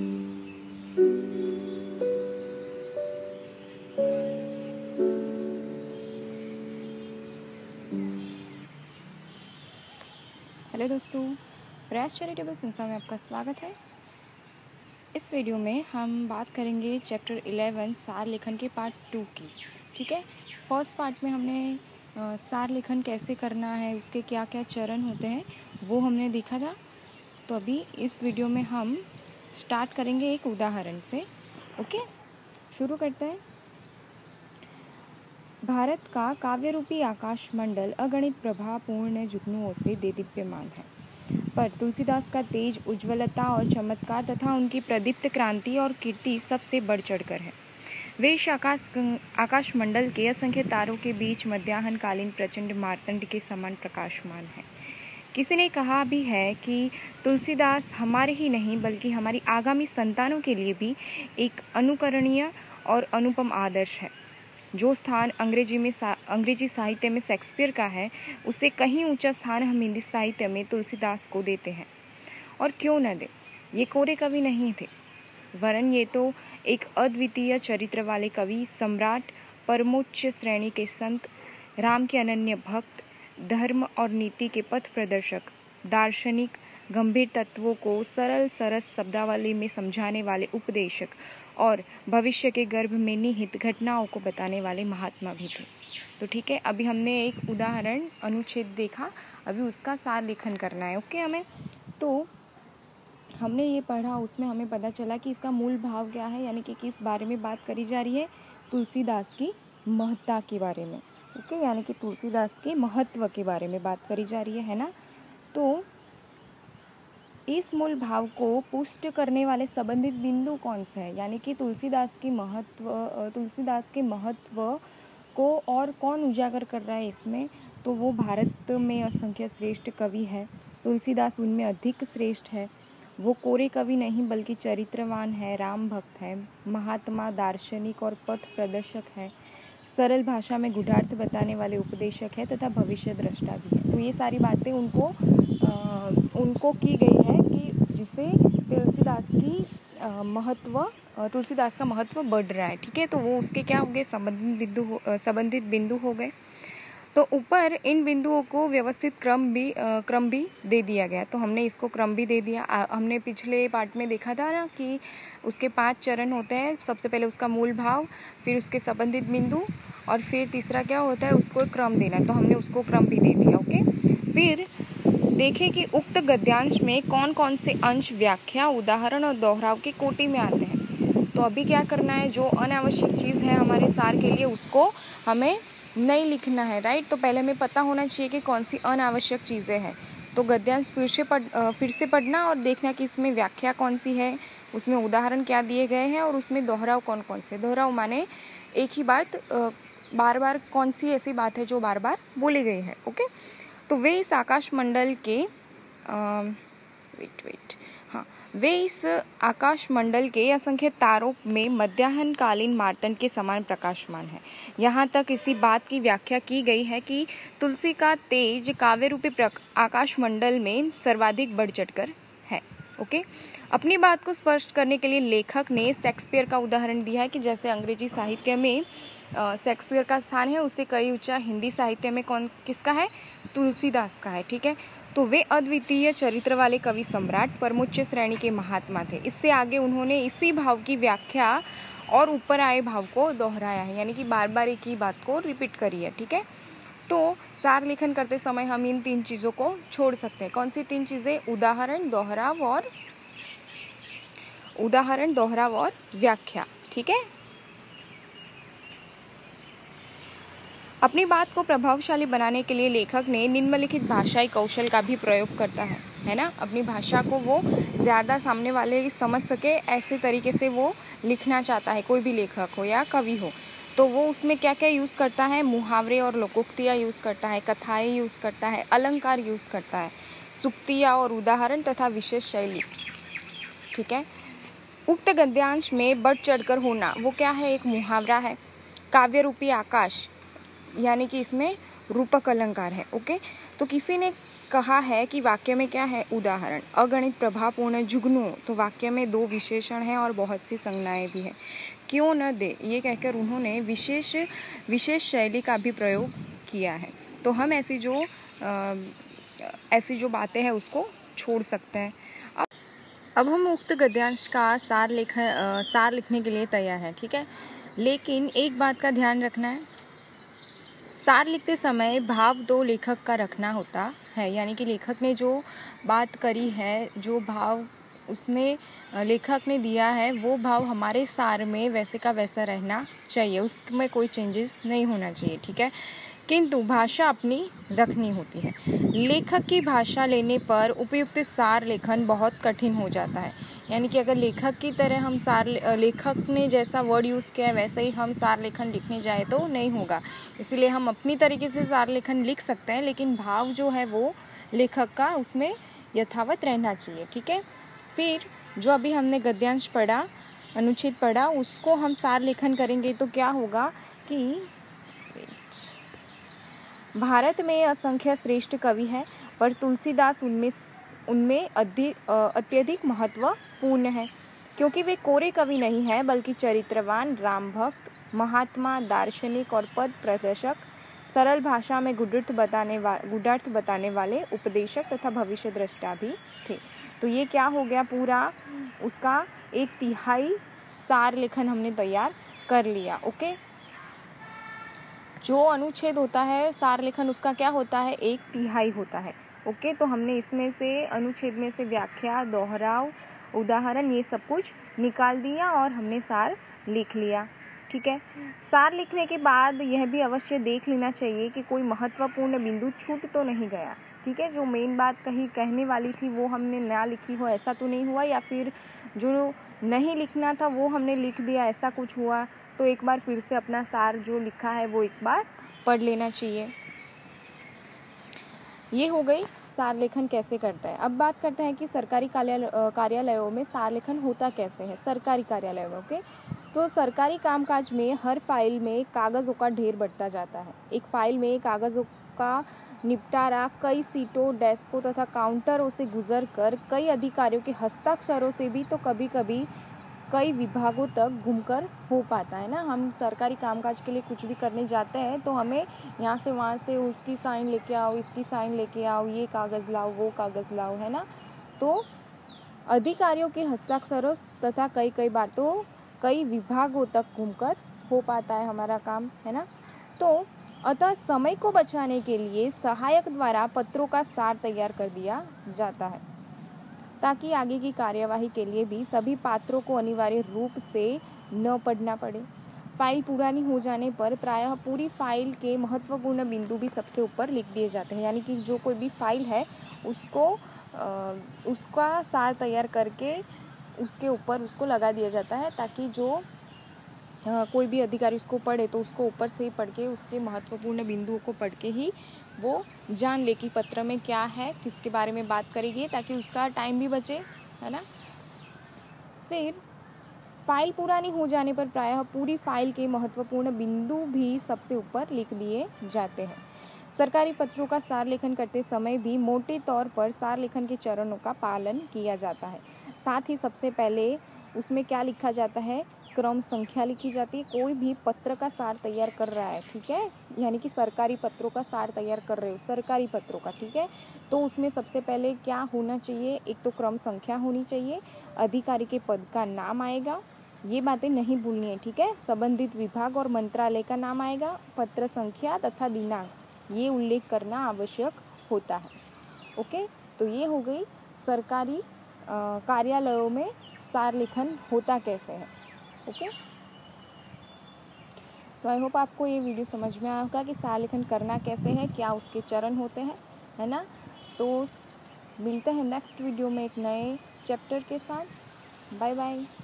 Hello दोस्तों, प्रयास charitable संस्था में आपका स्वागत है। इस वीडियो में हम बात करेंगे चैप्टर 11 सार लेखन के पार्ट 2 की। ठीक है, फर्स्ट पार्ट में हमने सार लेखन कैसे करना है, उसके क्या क्या चरण होते हैं वो हमने देखा था। तो अभी इस वीडियो में हम स्टार्ट करेंगे एक उदाहरण से। ओके, शुरू करते हैं। भारत का काव्य रूपी आकाश मंडल अगणित प्रभापूर्ण जुगनुओं से देदीप्यमान है, पर तुलसीदास का तेज, उज्ज्वलता और चमत्कार तथा उनकी प्रदीप्त क्रांति और कीर्ति सबसे बढ़ चढ़कर है। वे इस आकाश मंडल के असंख्य तारों के बीच मध्याह्नकालीन प्रचंड मार्तंड के समान प्रकाशमान है। किसी ने कहा भी है कि तुलसीदास हमारे ही नहीं बल्कि हमारी आगामी संतानों के लिए भी एक अनुकरणीय और अनुपम आदर्श है। जो स्थान अंग्रेजी साहित्य में शेक्सपियर का है, उससे कहीं ऊंचा स्थान हम हिंदी साहित्य में तुलसीदास को देते हैं। और क्यों न दे, ये कोरे कवि नहीं थे, वरन ये तो एक अद्वितीय चरित्र वाले कवि, सम्राट, परमोच्च श्रेणी के संत, राम के अनन्य भक्त, धर्म और नीति के पथ प्रदर्शक, दार्शनिक, गंभीर तत्वों को सरल सरस शब्दावली में समझाने वाले उपदेशक और भविष्य के गर्भ में निहित घटनाओं को बताने वाले महात्मा भी थे। तो ठीक है, अभी हमने एक उदाहरण अनुच्छेद देखा, अभी उसका सार लेखन करना है। ओके, हमें तो हमने ये पढ़ा, उसमें हमें पता चला कि इसका मूल भाव क्या है, यानी कि किस बारे में बात करी जा रही है, तुलसीदास की महत्ता के बारे में। ओके, यानी कि तुलसीदास के महत्व के बारे में बात करी जा रही है ना। तो इस मूल भाव को पुष्ट करने वाले संबंधित बिंदु कौन से हैं, यानी कि तुलसीदास के महत्व को और कौन उजागर कर रहा है इसमें, तो वो भारत में असंख्य श्रेष्ठ कवि है, तुलसीदास उनमें अधिक श्रेष्ठ है। वो कोरे कवि नहीं बल्कि चरित्रवान है, राम भक्त है, महात्मा, दार्शनिक और पथ प्रदर्शक है, सरल भाषा में गूढ़ार्थ बताने वाले उपदेशक है तथा भविष्य दृष्टा भी है। तो ये सारी बातें उनको की गई है कि जिससे तुलसीदास का महत्व बढ़ रहा है। ठीक है, तो वो उसके क्या हो गए, संबंधित बिंदु हो गए। तो ऊपर इन बिंदुओं को व्यवस्थित क्रम भी दे दिया गया। तो हमने इसको क्रम भी दे दिया। हमने पिछले पार्ट में देखा था ना कि उसके 5 चरण होते हैं। सबसे पहले उसका मूल भाव, फिर उसके संबंधित बिंदु, और फिर तीसरा क्या होता है, उसको क्रम देना। तो हमने उसको क्रम भी दे दिया। ओके, फिर देखें कि उक्त गद्यांश में कौन कौन से अंश व्याख्या, उदाहरण और दोहराव की कोटि में आते हैं। तो अभी क्या करना है, जो अनावश्यक चीज़ है हमारे सार के लिए उसको हमें नहीं लिखना है, राइट। तो पहले हमें पता होना चाहिए कि कौन सी अनावश्यक चीज़ें हैं। तो गद्यांश फिर से पढ़ना और देखना कि इसमें व्याख्या कौन सी है, उसमें उदाहरण क्या दिए गए हैं, और उसमें दोहराव कौन कौन से। दोहराव माने एक ही बात बार बार, कौन सी ऐसी बात है जो बार बार बोली गई है। ओके, तो वे इस आकाश मंडल के असंख्य तारों में मध्याह्नकालीन मार्तंड के समान प्रकाशमान है। यहाँ तक इसी बात की व्याख्या की गई है कि तुलसी का तेज काव्य रूपी आकाश मंडल में सर्वाधिक बढ़ चढ़कर है। ओके, अपनी बात को स्पष्ट करने के लिए लेखक ने शेक्सपियर का उदाहरण दिया है कि जैसे अंग्रेजी साहित्य में शेक्सपियर का स्थान है, उससे कई ऊंचा हिंदी साहित्य में किसका है, तुलसीदास का है। ठीक है, तो वे अद्वितीय चरित्र वाले कवि, सम्राट, परमोच्च श्रेणी के महात्मा थे। इससे आगे उन्होंने इसी भाव की व्याख्या और ऊपर आए भाव को दोहराया है, यानी कि बार बार एक ही बात को रिपीट करी है। ठीक है, तो सार लेखन करते समय हम इन 3 चीज़ों को छोड़ सकते हैं। कौन सी 3 चीज़ें, उदाहरण, दोहराव और व्याख्या। ठीक है, अपनी बात को प्रभावशाली बनाने के लिए लेखक ने निम्नलिखित भाषाई कौशल का भी प्रयोग करता है ना। अपनी भाषा को वो ज़्यादा सामने वाले समझ सके, ऐसे तरीके से वो लिखना चाहता है, कोई भी लेखक हो या कवि हो। तो वो उसमें क्या क्या यूज़ करता है, मुहावरे और लोकोक्तियाँ यूज़ करता है, कथाएँ यूज़ करता है, अलंकार यूज़ करता है, सूक्तियाँ और उदाहरण तथा विशेष शैली। ठीक है, उक्त गद्यांश में बढ़ चढ़कर होना वो क्या है, एक मुहावरा है। काव्य रूपी आकाश, यानी कि इसमें रूपक अलंकार है। ओके, तो किसी ने कहा है कि वाक्य में क्या है, उदाहरण अगणित प्रभावपूर्ण जुगनुओं, तो वाक्य में 2 विशेषण हैं और बहुत सी संज्ञाएं भी हैं। क्यों न दे, ये कहकर उन्होंने विशेष शैली का भी प्रयोग किया है। तो हम ऐसी जो बातें हैं उसको छोड़ सकते हैं। अब हम उक्त गद्यांश का सार लिखने के लिए तैयार हैं, ठीक है। लेकिन एक बात का ध्यान रखना है, सार लिखते समय भाव तो लेखक का रखना होता है, यानी कि लेखक ने जो बात करी है, जो भाव उसने लेखक ने दिया है, वो भाव हमारे सार में वैसे का वैसा रहना चाहिए, उसमें कोई चेंजेस नहीं होना चाहिए, ठीक है। किंतु भाषा अपनी रखनी होती है। लेखक की भाषा लेने पर उपयुक्त सार लेखन बहुत कठिन हो जाता है। यानी कि अगर लेखक की तरह हम लेखक ने जैसा वर्ड यूज़ किया है वैसे ही हम सार लेखन लिखने जाए तो नहीं होगा। इसलिए हम अपनी तरीके से सार लेखन लिख सकते हैं, लेकिन भाव जो है वो लेखक का उसमें यथावत रहना चाहिए, ठीक है। फिर जो अभी हमने गद्यांश पढ़ा, अनुच्छेद पढ़ा, उसको हम सार लेखन करेंगे तो क्या होगा कि भारत में असंख्य श्रेष्ठ कवि हैं, पर तुलसीदास उनमें अत्यधिक महत्वपूर्ण है, क्योंकि वे कोरे कवि नहीं हैं, बल्कि चरित्रवान, राम भक्त, महात्मा, दार्शनिक और पद प्रदर्शक, सरल भाषा में गुडार्थ बताने वाले उपदेशक तथा भविष्य दृष्टा भी थे। तो ये क्या हो गया, पूरा उसका 1/3 सार लेखन हमने तैयार कर लिया। ओके, जो अनुच्छेद होता है सार लेखन उसका क्या होता है, 1/3 होता है। ओके, तो हमने इसमें से अनुच्छेद में से व्याख्या, दोहराव, उदाहरण, ये सब कुछ निकाल दिया और हमने सार लिख लिया, ठीक है। सार लिखने के बाद यह भी अवश्य देख लेना चाहिए कि कोई महत्वपूर्ण बिंदु छूट तो नहीं गया, ठीक है। जो मेन बात कहने वाली थी वो हमने ना लिखी हो, ऐसा तो नहीं हुआ, या फिर जो नहीं लिखना था वो हमने लिख दिया, ऐसा कुछ हुआ तो एक बार फिर से अपना सार जो लिखा है वो एक बार पढ़ लेना चाहिए। ये हो गई सार लेखन कैसे करता है। अब बात करते हैं कि सरकारी कार्यालयों में सार लेखन होता कैसे है। सरकारी कार्यालयों में, ओके, तो सरकारी कामकाज में हर फाइल में कागज़ों का ढेर बढ़ता जाता है। एक फाइल में कागज़ों का निपटारा कई सीटों, डेस्कों तथा काउंटरों से गुजरकर कई अधिकारियों के हस्ताक्षरों से भी तो कभी कभी कई विभागों तक घूमकर हो पाता है ना। हम सरकारी कामकाज के लिए कुछ भी करने जाते हैं तो हमें यहाँ से वहाँ से उसकी साइन लेके आओ, इसकी साइन लेके आओ, ये कागज़ लाओ, वो कागज़ लाओ, है ना। तो अधिकारियों के हस्ताक्षरों तथा कई बार तो कई विभागों तक घूमकर हो पाता है हमारा काम, है ना। तो अतः समय को बचाने के लिए सहायक द्वारा पत्रों का सार तैयार कर दिया जाता है, ताकि आगे की कार्यवाही के लिए भी सभी पात्रों को अनिवार्य रूप से न पढ़ना पड़े। फाइल पुरानी हो जाने पर प्रायः पूरी फाइल के महत्वपूर्ण बिंदु भी सबसे ऊपर लिख दिए जाते हैं। यानी कि जो कोई भी फाइल है उसका सार तैयार करके उसके ऊपर उसको लगा दिया जाता है, ताकि जो कोई भी अधिकारी उसको पढ़े तो उसको ऊपर से ही पढ़ के उसके महत्वपूर्ण बिंदुओं को पढ़ के ही वो जान ले कि पत्र में क्या है, किसके बारे में बात करेगी, ताकि उसका टाइम भी बचे, है ना। फिर फाइल पुरानी हो जाने पर प्रायः पूरी फाइल के महत्वपूर्ण बिंदु भी सबसे ऊपर लिख दिए जाते हैं। सरकारी पत्रों का सार लेखन करते समय भी मोटे तौर पर सार लेखन के चरणों का पालन किया जाता है। साथ ही सबसे पहले उसमें क्या लिखा जाता है, क्रम संख्या लिखी जाती है। कोई भी पत्र का सार तैयार कर रहा है, ठीक है, यानी कि सरकारी पत्रों का सार तैयार कर रहे हो, सरकारी पत्रों का, ठीक है, तो उसमें सबसे पहले क्या होना चाहिए, एक तो क्रम संख्या होनी चाहिए, अधिकारी के पद का नाम आएगा, ये बातें नहीं भूलनी है, ठीक है। संबंधित विभाग और मंत्रालय का नाम आएगा, पत्र संख्या तथा दिनांक ये उल्लेख करना आवश्यक होता है। ओके, तो ये हो गई सरकारी कार्यालयों में सार लेखन होता कैसे है। ओके, तो आई होप आपको ये वीडियो समझ में आया होगा कि सार लेखन करना कैसे है, क्या उसके चरण होते हैं, है ना। तो मिलते हैं नेक्स्ट वीडियो में एक नए चैप्टर के साथ। Bye bye.